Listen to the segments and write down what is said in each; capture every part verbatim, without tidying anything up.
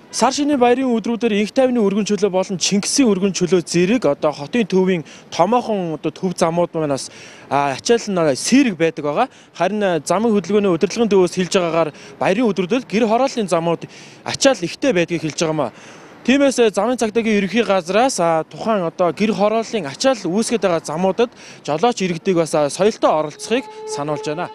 Сар шинийн баярын өдрүүдээр инх тайвны өргөн чөлөө болон Чингисийн өргөн чөлөө зэрэг одоо хотын төвийн томоохон одоо төв замууд манаас ачаалал сэрэг байдаг байгаа. Харин замын хөдөлгөөний удирдлагын төвөөс хэлж байгаагаар баярын өдрүүдэд гэр хорооллын замууд ачаалал ихтэй байдгийг хэлж байгаа маа. Тиймээс замын цагдаагийн ерөнхий газраас тухайн одоо гэр хорооллын ачаалал үүсгэж байгаа замуудад жолооч иргэдэг бас соёлтой оролцохыг сануулж байна.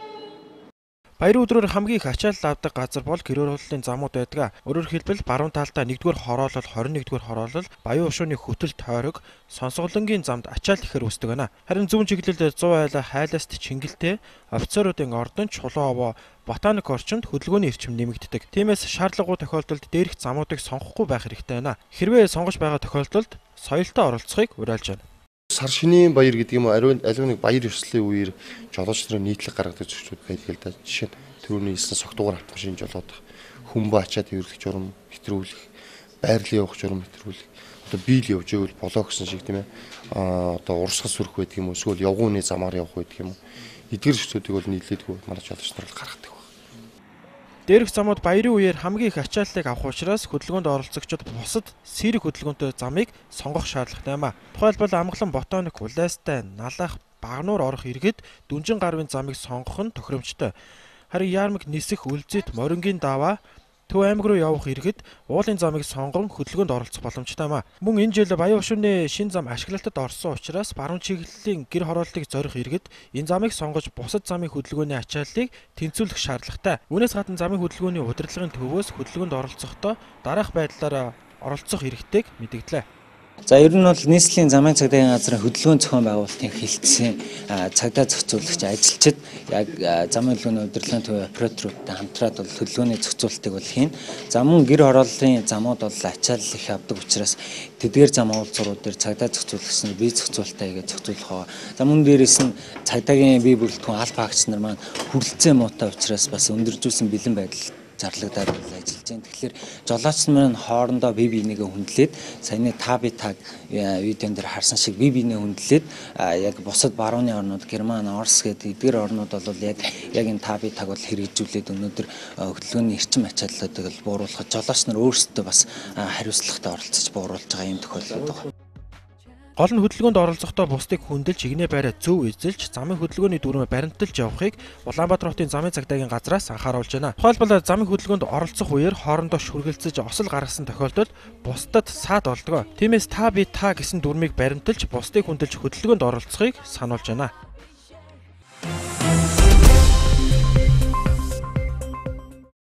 Баярын өдрөөр хамгийн их ачаалал авдаг газар бол гэр хорооллын замууд байдаг. Өөрөөр хэлбэл баруун талдаа нэгдүгээр хороолол, хорин нэгдүгээр хороолол, баян ушууны хөтөл тойрог, сонсголонгийн замд ачаалал ихээр үүсдэг байна. Харин зүүн чиглэлд зуун айлаа хайласт чингэлтэй, офицеруудын ордон, чулуун овоо, ботаник орчимд хөдөлгөөний эрчим нэмэгддэг. Тиймээс шаардлагагүй тохиолдолд дээрх замуудыг сонгохгүй байх хэрэгтэй байна. Хэрвээ сонгож байгаа тохиолдолд соёлтой оролцохыг уриалж байна. Сар шинийн баяр гэдэг юм уу, ариун аливаа нэг баяр ёслолын үеэр жолооч нарын нийтлэг гаргадаг зөрчүүд байдаг л да. Жишээ нь түрүүний хэлсэн согтуугаар автомашин жолоодох, хүмбэ ачаад эвэрлэх журам хэтрүүлэх, байрлал явах журам хэтрүүлэх, одоо биел явж ивэл болоо гэсэн шиг тийм ээ. Аа одоо урсгал сүрэх байдаг юм уу, эсвэл явгууны замаар явах байдаг юм уу. Эдгээр зөрчүүдийг бол нийлээдгүй манай жолооч нар л гаргадаг. Дээрх замууд баярын үеэр хамгийн их ачааллыг авах учраас хөдөлгөөнд оролцогчдод бусад сэрэг хөдөлгөөнтэй замыг сонгох шаардлагатай юм а. Тухайлбал амгалан ботоник, улайстай, налах, багнуур орох иргэд дүнжин гарвын замыг сонгох нь тохиромжтой. Харин яармаг нисэх, үлзийт, морингийн даваа Төв аймаг руу явах иргэд уулын замыг сонгон хөдөлгөөнд оролцох боломжтой юм а. Мөн энэ жил баян ушууны шинэ зам ашиглалтад орсон учраас баруун чиглэлийн гэр хорооллыг зорих иргэд энэ замыг сонгож бусад замын хөдөлгөөний ачааллыг тэнцвүүлэх шаардлагатай. Үүнээс гадна замын хөдөлгөөний удирдлагын төвөөс хөдөлгөөнд оролцохдоо дараах байдлаараа оролцох хэрэгтэйг мэдгдлээ. За ер нь бол нийслэлийн замын цагдаагийн газрын хөдөлгөөн зохион байгуулалтын хэлтсийн цагдаа зохицуулагч ажилчид яг замын хөдөлгөөний удирдлагын төвийн операторуудтай хамтраад бол хөдөлгөөний зохицуулалтыг бол хийн. Замун гэр хорооллын замууд бол ачаалал их авдаг учраас тэдгээр зам уулзрууд дээр цагдаа зохицуулагч нар бие зохицуулалтаа хийгээд зохицуулах байгаа. За мөн дээрээс нь цагдаагийн бие бүрэлдэхүүн аль багч нар маань хүрэлцээ муутай учраас бас өндөржүүлсэн бэлэн байдал зарлагдаад ажиллаж байна. Тэгэхээр жолооч нар нь хоорондоо бие биенийгээ хүндлээд саяны та би таг видеон дээр харсан шиг бие биенээ хүндлээд яг бусад барууны орнууд Герман, Орос гэдэг эдгээр орнууд бол яг яг энэ та би таг бол хэрэгжүүлээд өнөөдөр хөдөлгөөний эрчим ачааллуудыг л бууруулахад жолооч нар өөрсдөө бас хариуцлагатай оролцож бууруулж байгаа юм тохиолдол байна. Гол нь хөдөлгөөнд оролцохдоо бусдыг хүндэлж игнээ байраа зөв эзэлж замын хөдөлгөөний дүрмээр баримталж явахыг Улаанбаатар хотын замын цагдаагийн газраас анхааруулж байна. Тухайлбал замын хөдөлгөөнд оролцох үеэр хоорондоо шүргэлцэж осол гаргасан тохиолдолд бусдад саад болдог. Тиймээс та би та гэсэн дүрмийг баримталж бусдыг хүндэлж хөдөлгөөнд оролцохыг сануулж байна.